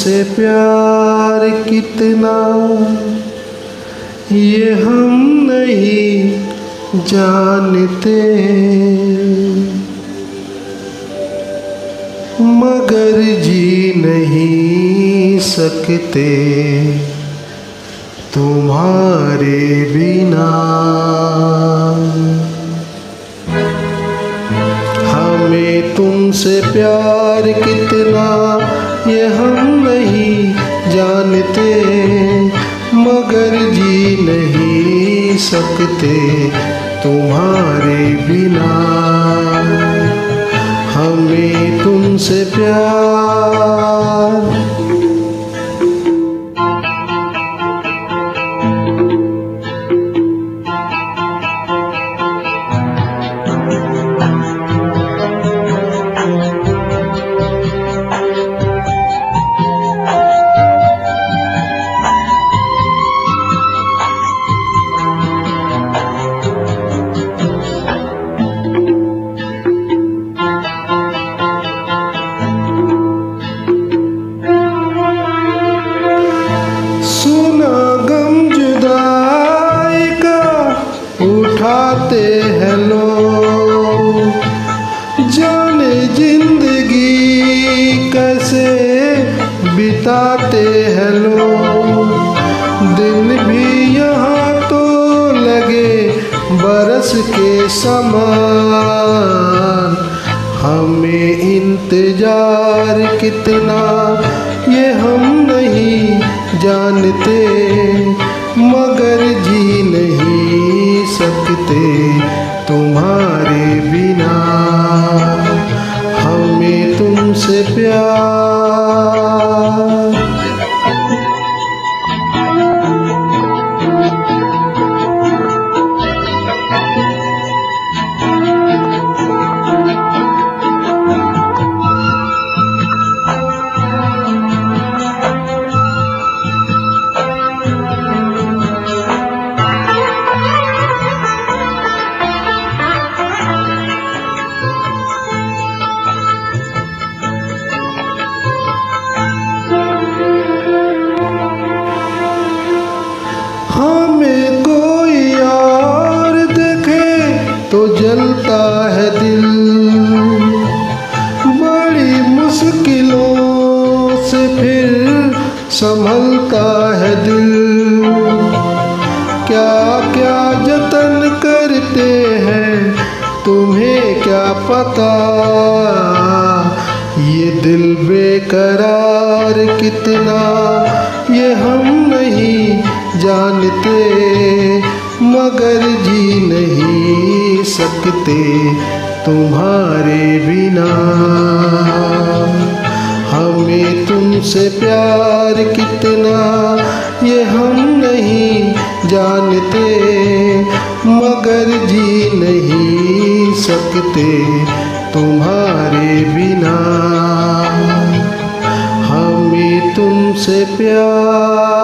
तुमसे प्यार कितना ये हम नहीं जानते, मगर जी नहीं सकते तुम्हारे बिना। हमें तुमसे प्यार कितना ये हम नहीं जानते, मगर जी नहीं सकते तुम्हारे बिना। हमें तुमसे प्यार उठाते हैं लोग, जाने जिंदगी कैसे बिताते हैं लोग। दिन भी यहाँ तो लगे बरस के समान, हमें इंतजार कितना ये हम नहीं जानते, मगर जी नहीं सकते तुम्हारे बिना। हमें तुमसे प्यार हमें कोई और देखे तो जलता है दिल, बड़ी मुश्किलों से फिर संभलता है दिल। क्या क्या जतन करते हैं तुम्हें क्या पता, ये दिल बेकरार कितना ये हम नहीं जानते, मगर जी नहीं सकते तुम्हारे बिना। हमें तुमसे प्यार कितना ये हम नहीं जानते, मगर जी नहीं सकते तुम्हारे बिना। हमें तुमसे प्यार